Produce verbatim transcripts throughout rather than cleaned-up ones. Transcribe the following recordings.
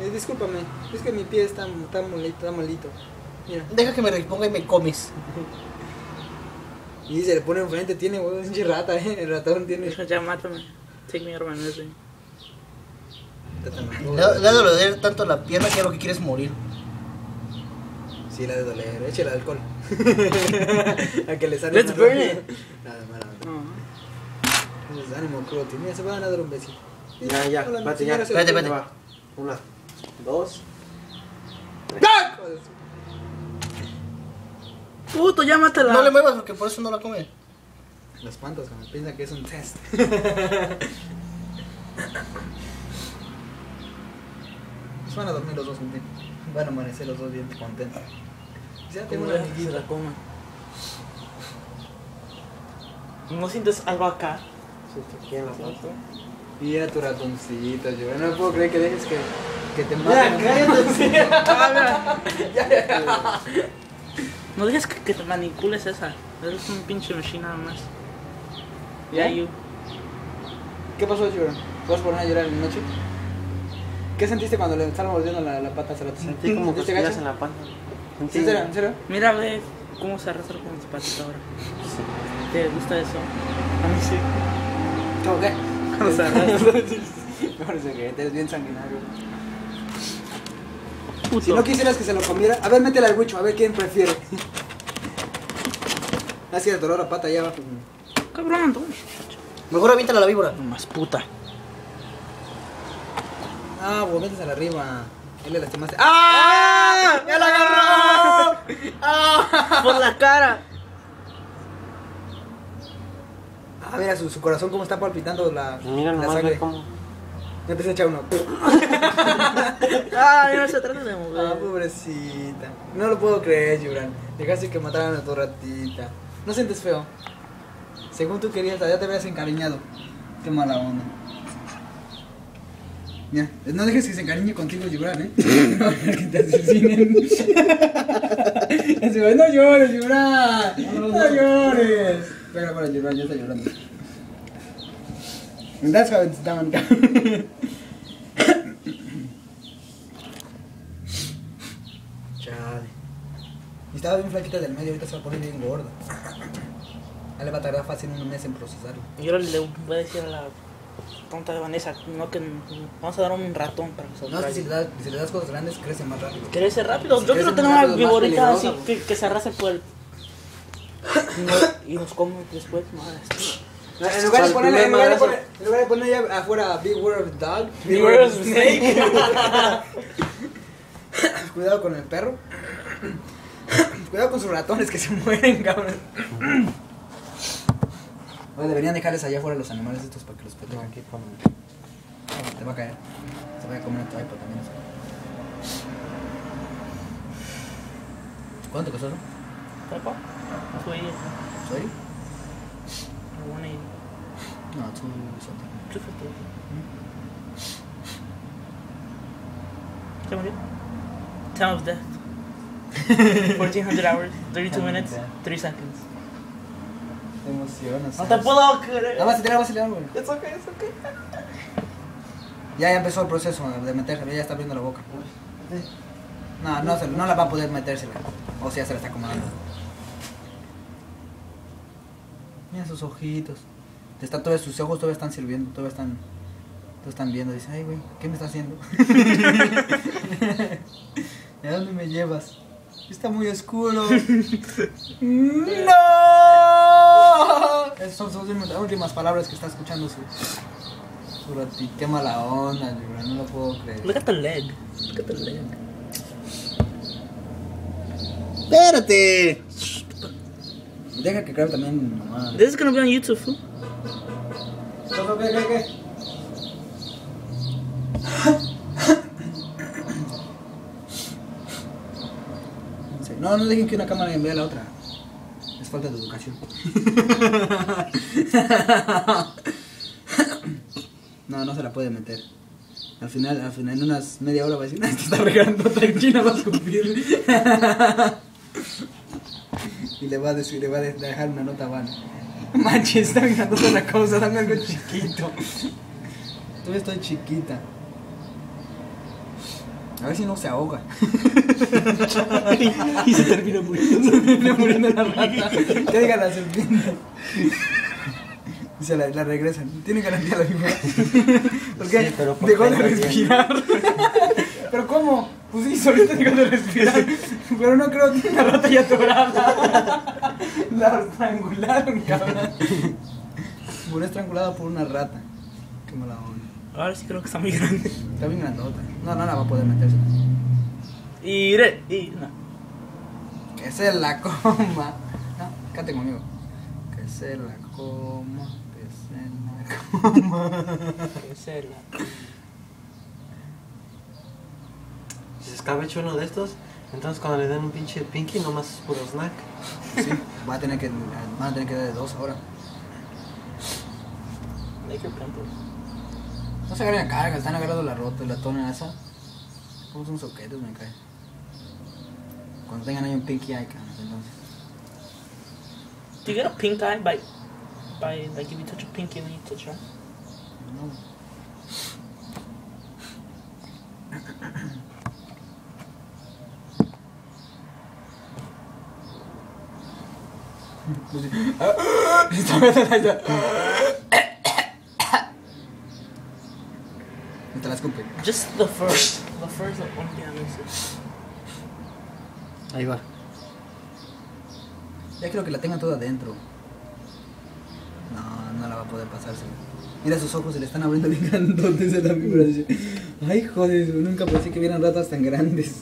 discúlpame, es que mi pie está, está malito, está malito. Mira. Deja que me reponga y me comes. Y se le pone enfrente, tiene, güey, es un rata, eh, el ratón tiene. Ya mátame. Take me, hermano, ese. Le ha de doler tanto la pierna que lo que quieres morir. Sí, la de doler, échale alcohol. A que le sale. Let's burn it. Nada, nada. Uh-huh. Entonces, ánimo, Croti. Mira, se van a dar un besito. Ya, ya, Hola, espérate, mi ya. señora se Espérate, lo espérate. toma. Una, dos. ¡Ah! Puto, ya mátala. No le muevas porque por eso no la come. Los espantas, como piensan que es un test. Se van a dormir los dos juntos. Van a amanecer los dos bien contentos. Ya tengo una Se amiguita. la coma. ¿No sientes algo acá? Sí, aquí en la pata. Mira tu ratoncito, yo no puedo creer que dejes que, que te Ya, maten. cállate. Ah, mira. No dejes que, que te manipules esa. Eres un pinche machine nada más. Ya, ¿Ya? you. ¿Qué pasó, Llorón? ¿Vas a poner a llorar en la noche? ¿Qué sentiste cuando le estaban mordiendo la, la pata hacia la Sentí como ¿Viste cosquillas gacho? en la pata. ¿En serio? ¿En serio? Mira, ve cómo se arrastra con su patita ahora. ¿Te gusta eso? A mí sí. ¿Cómo qué? Cuando se arrastra. Parece que eres bien sanguinario. Puto. Si no quisieras que se lo comiera, a ver, métele al huicho, a ver quién prefiere. Así el dolor a pata allá abajo. Cabrón, tú. Mejor aviéntala a la víbora. Más puta. Ah, vos métesela arriba. Él le lastimaste. ¡Ah! ¡Ya la agarró! ¡Ah! Por la cara. Ah, mira su, su corazón cómo está palpitando la, Mira la nomás, sangre. ve cómo. Ya te se echa uno. Ah, no se trata de Ah, mover. pobrecita. No lo puedo creer, Yuran. Dejaste que mataran a tu ratita. ¿No sientes feo? Según tú querías, ya te habías encariñado. Qué mala onda. Ya, no dejes que se encariñe contigo, Yuran, ¿eh? No, que te asesinen. Así, no llores, Yuran. No llores. Venga, para Yuran, ya está llorando. That's how it's done. Chale. Y estaba bien flaquita del medio, ahorita se va a poner bien gorda. Ya le va a tardar fácil un mes en procesarlo. Yo le voy a decir a la tonta de Vanessa, no que vamos a dar un ratón para que se No, es que si le, das, si le das cosas grandes, crece más rápido. Crece rápido. Si Yo crece quiero tener más una rápido, más viborita así peligroso. que, que se arrase por el. Y nos come después. Madre. En lugar de ponerle, en lugar de Problema, poner, en lugar de poner allá afuera Big Word of Dog, Big Word of Snake. Cuidado con el perro. Cuidado con sus ratones que se mueren, cabrón. Oye, deberían dejarles allá afuera los animales estos para que los protejan. Aquí con. Te va a caer. Se va a comer tu iPod también. ¿Cuánto costó? Papá, soy ¿Soy? one eighty. No, tú something. two fifty. ¿Se murió? Time of death. fourteen hundred hours, thirty-two Time of minutes, death. three seconds. Te emocionas. No te puedo creer. Nada más te tiras, vas a güey. It's okay, it's okay. Ya, ya empezó el proceso de metérsela, ya está abriendo la boca. No, no, se, no la va a poder metérsela. O sea, se la está acomodando. Mira sus ojitos. Te está, todavía, sus ojos todavía están sirviendo, todavía están, todavía están viendo. Dice, ay, güey, ¿qué me está haciendo? ¿A dónde me llevas? Está muy oscuro. ¡No! Esas son sus últimas, las últimas palabras que está escuchando su... su ratito. Qué mala onda, Yura, no lo puedo creer. Look at the leg. Look at the leg. ¡Espérate! Deja que creo también nomás. This is gonna be on YouTube, fool. ¿Qué, qué, qué? No, no dejen que una cámara envíe a la otra. Es falta de educación. No, no se la puede meter. Al final, al final, en unas media hora va a decir, te está regalando tranquila, vas a escupir. Y le va a decir, le va a dejar una nota vana. Manches, está mirando toda la cosa, dame algo chiquito. Todavía estoy chiquita. A ver si no se ahoga. Y se termina muriendo. Se termina muriendo la rata. ¿Qué diga la serpiente? Y se la, la regresan. Tiene garantía la víbora. Porque Sí, pero por dejó de treinta respirar. ¿Pero cómo? Pues sí, solita dejó de respirar. Pero no creo que una rata ya atorada. La estrangularon, cabrón. Murió estrangulada por una rata. Qué mala onda. Ahora sí creo que está muy grande. Está bien grandota. No, no la va a poder meterse. Y... re- y no. Que se la coma. No, cante conmigo. Que se la coma. Que se la coma. Que se la... Si se escabecha uno de estos, entonces cuando le den un pinche pinky, nomás es puro snack. Sí, va a tener que, van a tener que dar de dos ahora. Make your pimples. No se agarren a carga, están agarrando la rota, la tona esa. ¿Cómo son soquetes, me cae? Cuando tengan ahí un pinky eye, cabrón, entonces. Do you get a pink eye by... by... like if you touch a pinky and then you touch her? No. No te la escupe. Just the first. The first like one thing that makes it. Ahí va. Ya quiero que la tengan toda adentro. No, no la va a poder pasarse. Mira sus ojos, se le están abriendo bien grandotes a la víbora. Dice, ay, joder, nunca pensé que vieran ratas tan grandes.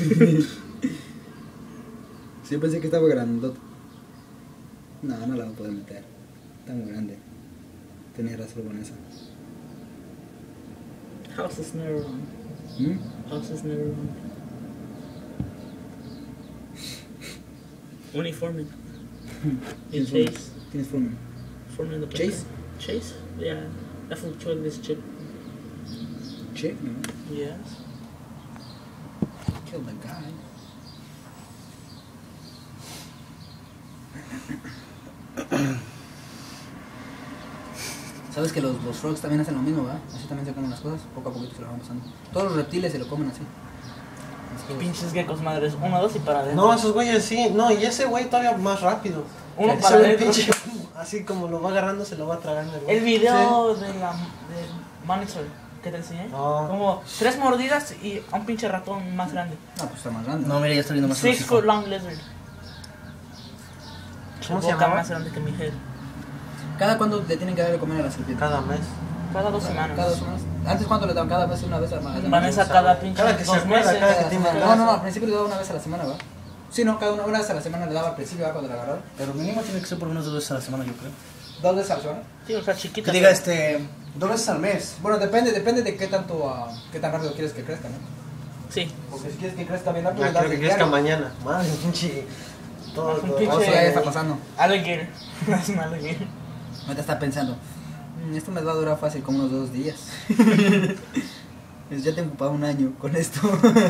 Sí, yo pensé que estaba grandota. No, no la va a poder meter. Está muy grande. Tenía razón con eso. House is never wrong. ¿Mm? House is never wrong. Uniforme. Y Chase. Tienes forma. Forme in the Chase? Chase? Yeah. That's what chose this chip. Che, no. Yes. Kill the guy. Sabes que los, los frogs también hacen lo mismo, ¿verdad? Así también se comen las cosas, poco a poquito se lo van pasando. Todos los reptiles se lo comen así. Pinches geckos madres. Uno, dos y para adentro. No, esos güeyes sí. No, y ese güey todavía más rápido. Uno Ese para güey, adentro. pinche, así como lo va agarrando, se lo va tragando el güey. El video de la del Monitor que te enseñé. No. Como tres mordidas y a un pinche ratón más grande. No, pues está más grande. No, mira, ya está viendo más Six hocico. foot long lizard. ¿Cómo se Boca llamaba? más grande que mi head. ¿Cada cuándo le tienen que dar de comer a la serpiente? Cada mes. Cada dos semanas. Cada dos semanas. ¿Antes cuánto le daban? Cada vez, una vez a la semana. Vanessa cada pinche Cada que se dos acuerda, meses. cada que Cada tiene semana. ganas. No, no, al principio le daba una vez a la semana, ¿va? Sí, no, cada una, una vez a la semana le daba al principio, ¿va? Cuando la agarraron. Pero mínimo tiene que ser por unos dos veces a la semana, yo creo. ¿Dos veces a la semana? Sí, o sea, Que chiquita. diga este. Dos veces al mes. Bueno, depende, depende de qué tanto, ah, qué tan rápido quieres que crezca, ¿no? Sí. Porque si quieres que crezca bien rápido, Ya le das creo que de crezca diario. mañana. Madre, pinche. Todo, Un todo. pinche- O sea, ya está pasando. Alligator. Es un alligator. Ahorita está pensando, "Mm, esto me va a durar fácil como unos dos días. Pues ya tengo para un año con esto.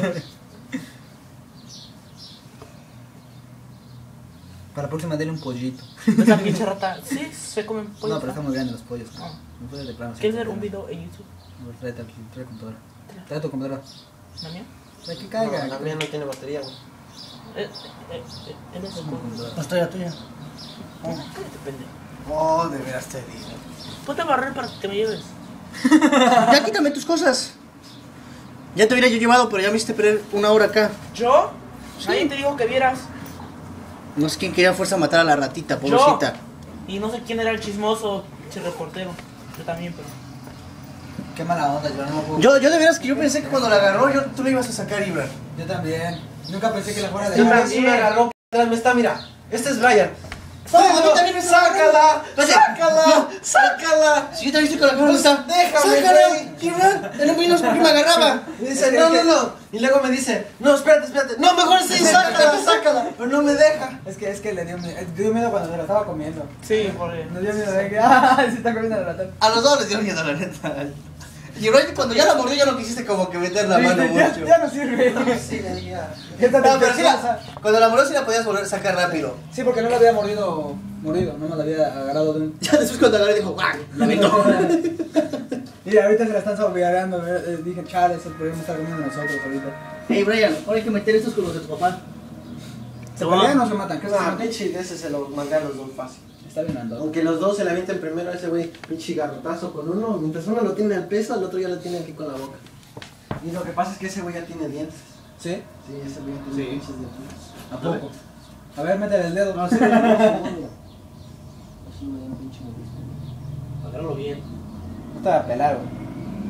Para la próxima dele un pollito. Esa pinche rata. Sí, se comen pollo. No, pero están muy grandes los pollos. Ah. No puedes de plano. ¿Quieres sí, ver un no. video en YouTube? No, Tráete aquí, trae computadora. Trae tu computadora. ¿La mía? Trae que No, caiga. la mía no tiene batería, güey. Eh, eh, eh, eh, él es el computadora. No estoy la tuya. Cállate, pendejo. Oh, de veras te digo. Ponte a barrer para que me lleves. Ya quítame tus cosas. Ya te hubiera yo llevado, pero ya me hiciste perder una hora acá. ¿Yo? Nadie te dijo que vieras. No sé quién quería a fuerza matar a la ratita, pobrecita. Y no sé quién era el chismoso, el reportero. Yo también, pero. Qué mala onda, yo no puedo. Yo, yo de veras que yo pensé que cuando la agarró, yo, tú le ibas a sacar, Ibra. Yo también. Nunca pensé que la fuera de Sí, dejar. me, sí me agarró. Atrás me está, mira. Este es Brian. No, a mí también me está ¡Sácala! Espérate. ¡Sácala! ¡Sácala! Si yo también estoy con la cámara, está. déjame, ¡Sácala! güey. Ibra, él no vino porque me agarraba. Y dice, no, no, no. Y luego me dice, no, espérate, espérate. No, mejor sí, sácala, sácala. Pero no me deja. Es que, es que le dio miedo, le dio miedo cuando se la estaba comiendo. Sí, porque. Le dio miedo de que, ah, se está comiendo la ratón. A los dos les dio miedo, la neta. Y Ibra, cuando ya la mordió, ya no quisiste como que meter la mano ya, mucho. ya no sirve. Sí, ya. Ya está No, pero sí preciosa. la, cuando la mordió sí la podías volver a sacar rápido. Sí, porque no la había mordido, mordido, no me la había agarrado de un... Ya después cuando agarré dijo, ¡guau! La aventó. Y Mira, ahorita se la están saboreando. eh, Dije, chale, se podríamos estar comiendo nosotros ahorita. Hey Brian, ahora hay que meter estos con los de tu papá. ¿Se pelean o se matan? ¿Qué se No, matan? pinche, de ese se lo mandé a los dos fácil. Está bien andado. Aunque los dos se la avienten primero a ese güey, pinche garrotazo con uno. Mientras uno lo tiene al peso, el otro ya lo tiene aquí con la boca. Y lo que pasa es que ese güey ya tiene dientes. ¿Sí? Sí, ese güey ya tiene Sí. pinches dientes. ¿A poco? A ver, métele el dedo. No, sí, no, no, no, no. Así me da un pinche mordisco. Agárralo bien. No te va a pelar, güey.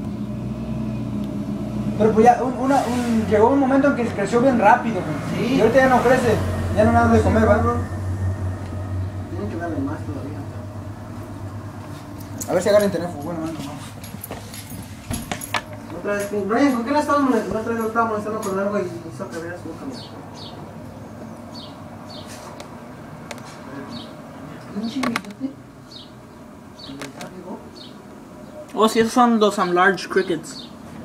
Pero pues ya, un, una, un, llegó un momento en que creció bien rápido, güey. Sí. Y ahorita ya no crece. Ya no nada de comer, ¿va? Tienen que darle más todavía. A ver si agarran teléfono. Bueno, mano, no. Otra vez, Brian, ¿con qué la estábamos molestando? La otra vez lo estaba molestando con algo y hizo que abriera su boca. Mira. Pinche bigote. ¿Está vivo? Oh, sí, esos son los um, large crickets.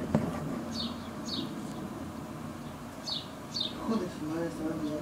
Hijo de su madre, está vivo.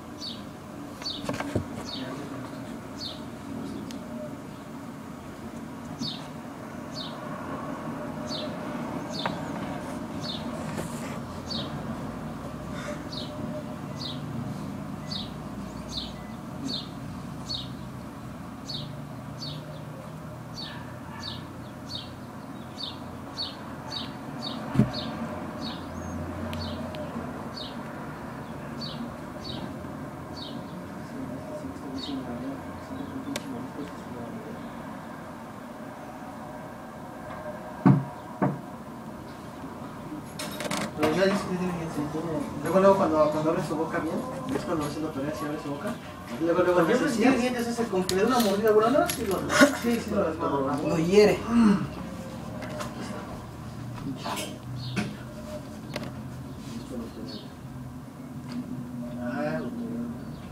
Pero ya dice que tiene que sentir. Luego, luego cuando, cuando abre su boca bien, es cuando hace la pelea, si abre su boca. Y luego, luego Yo hace creo así. que tiene dientes ese, con que le dé una mordida buena, sí lo Sí, sí, lo desmadra. Lo hiere. Ah, lo tengo.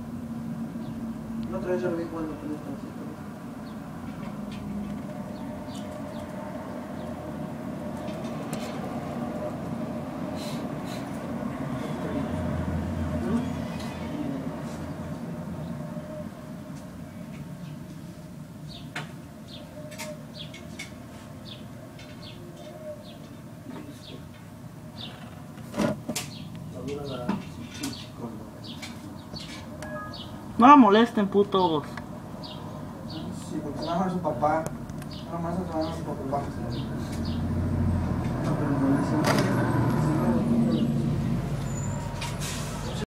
La otra vez yo lo vi cuando tenía esta. No la molesten, putos. Sí, porque nada más es su papá. Nada más es su papá. No, pero no, no, no.